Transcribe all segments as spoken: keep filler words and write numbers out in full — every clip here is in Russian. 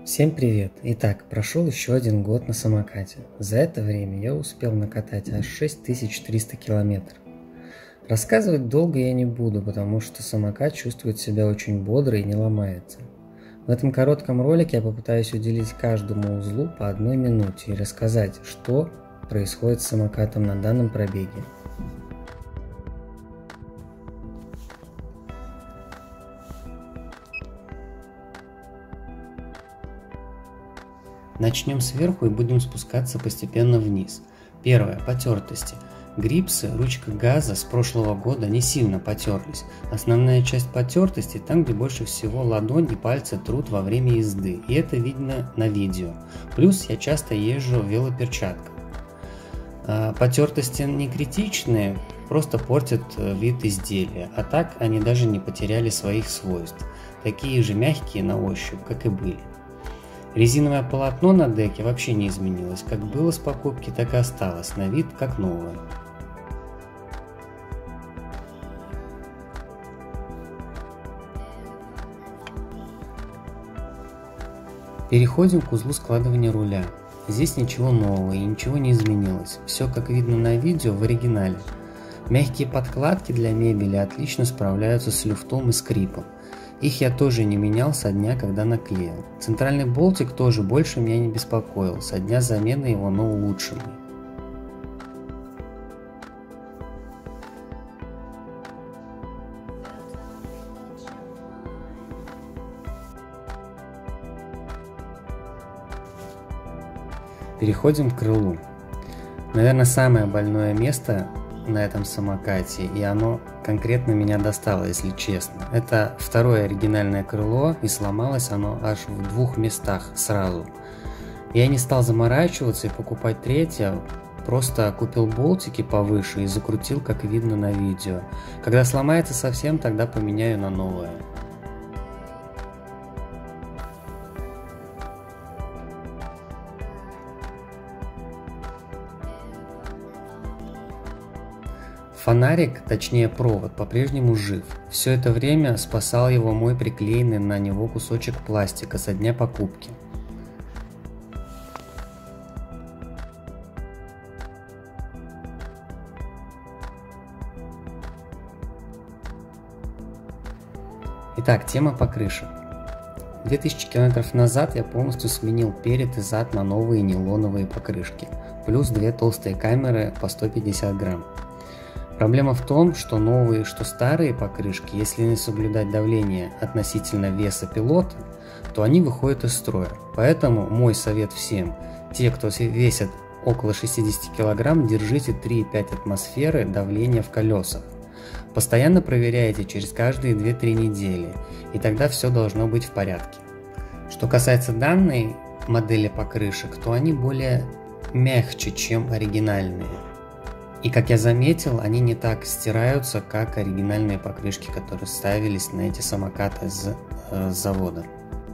Всем привет! Итак, прошел еще один год на самокате. За это время я успел накатать аж шесть тысяч триста километров. Рассказывать долго я не буду, потому что самокат чувствует себя очень бодро и не ломается. В этом коротком ролике я попытаюсь уделить каждому узлу по одной минуте и рассказать, что происходит с самокатом на данном пробеге. Начнем сверху и будем спускаться постепенно вниз. Первое. Потертости. Грипсы, ручка газа с прошлого года не сильно потерлись. Основная часть потертости там, где больше всего ладонь и пальцы трут во время езды. И это видно на видео. Плюс я часто езжу в велоперчатках. Потертости не критичные, просто портят вид изделия. А так они даже не потеряли своих свойств. Такие же мягкие на ощупь, как и были. Резиновое полотно на деке вообще не изменилось, как было с покупки, так и осталось, на вид как новое. Переходим к узлу складывания руля. Здесь ничего нового и ничего не изменилось, все как видно на видео в оригинале. Мягкие подкладки для мебели отлично справляются с люфтом и скрипом. Их я тоже не менял со дня, когда наклеил. Центральный болтик тоже больше меня не беспокоил, со дня замены его на улучшенный. Переходим к крылу. Наверное, самое больное место на этом самокате, и оно конкретно меня достало, если честно. Это второе оригинальное крыло, и сломалось оно аж в двух местах сразу. Я не стал заморачиваться и покупать третье, просто купил болтики повыше и закрутил, как видно на видео. Когда сломается совсем, тогда поменяю на новое. Фонарик, точнее провод, по-прежнему жив. Все это время спасал его мой приклеенный на него кусочек пластика со дня покупки. Итак, тема покрышек. две тысячи километров назад я полностью сменил перед и зад на новые нейлоновые покрышки, плюс две толстые камеры по сто пятьдесят грамм. Проблема в том, что новые, что старые покрышки, если не соблюдать давление относительно веса пилота, то они выходят из строя. Поэтому мой совет всем, те, кто весят около шестидесяти килограмм, держите три и пять атмосферы давления в колесах. Постоянно проверяйте через каждые две-три недели, и тогда все должно быть в порядке. Что касается данной модели покрышек, то они более мягче, чем оригинальные. И как я заметил, они не так стираются, как оригинальные покрышки, которые ставились на эти самокаты с э, завода.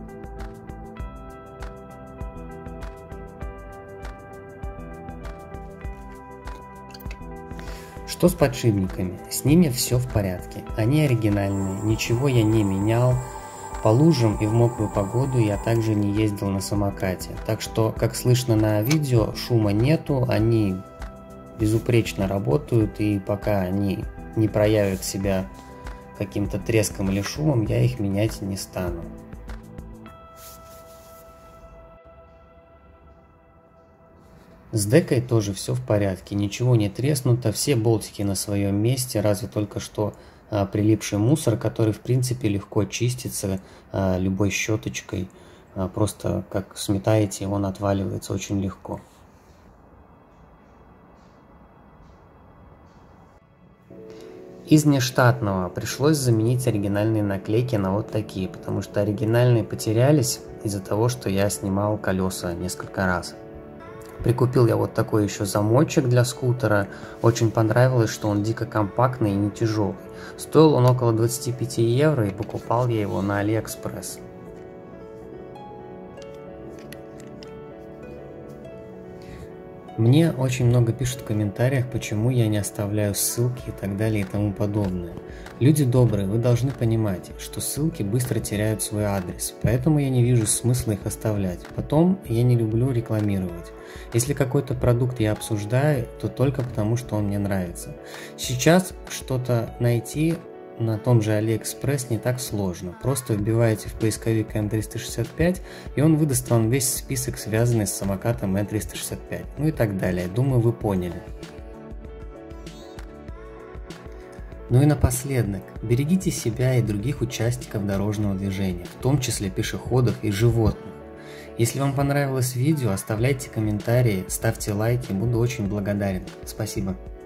Что с подшипниками? С ними все в порядке. Они оригинальные, ничего я не менял. По лужам и в мокрую погоду я также не ездил на самокате. Так что, как слышно на видео, шума нету, они безупречно работают, и пока они не проявят себя каким-то треском или шумом, я их менять не стану. С декой тоже все в порядке, ничего не треснуто, все болтики на своем месте, разве только что а, прилипший мусор, который в принципе легко чистится а, любой щеточкой, а, просто как сметаете, он отваливается очень легко. Из нештатного пришлось заменить оригинальные наклейки на вот такие, потому что оригинальные потерялись из-за того, что я снимал колеса несколько раз. Прикупил я вот такой еще замочек для скутера, очень понравилось, что он дико компактный и не тяжелый. Стоил он около двадцати пяти евро, и покупал я его на Алиэкспресс. Мне очень много пишут в комментариях, почему я не оставляю ссылки и так далее и тому подобное. Люди добрые, вы должны понимать, что ссылки быстро теряют свой адрес, поэтому я не вижу смысла их оставлять. Потом я не люблю рекламировать. Если какой-то продукт я обсуждаю, то только потому, что он мне нравится. Сейчас что-то найти на том же AliExpress не так сложно. Просто вбиваете в поисковик эм триста шестьдесят пять, и он выдаст вам весь список, связанный с самокатом эм триста шестьдесят пять. Ну и так далее. Думаю, вы поняли. Ну и напоследок, берегите себя и других участников дорожного движения, в том числе пешеходов и животных. Если вам понравилось видео, оставляйте комментарии, ставьте лайки, буду очень благодарен. Спасибо.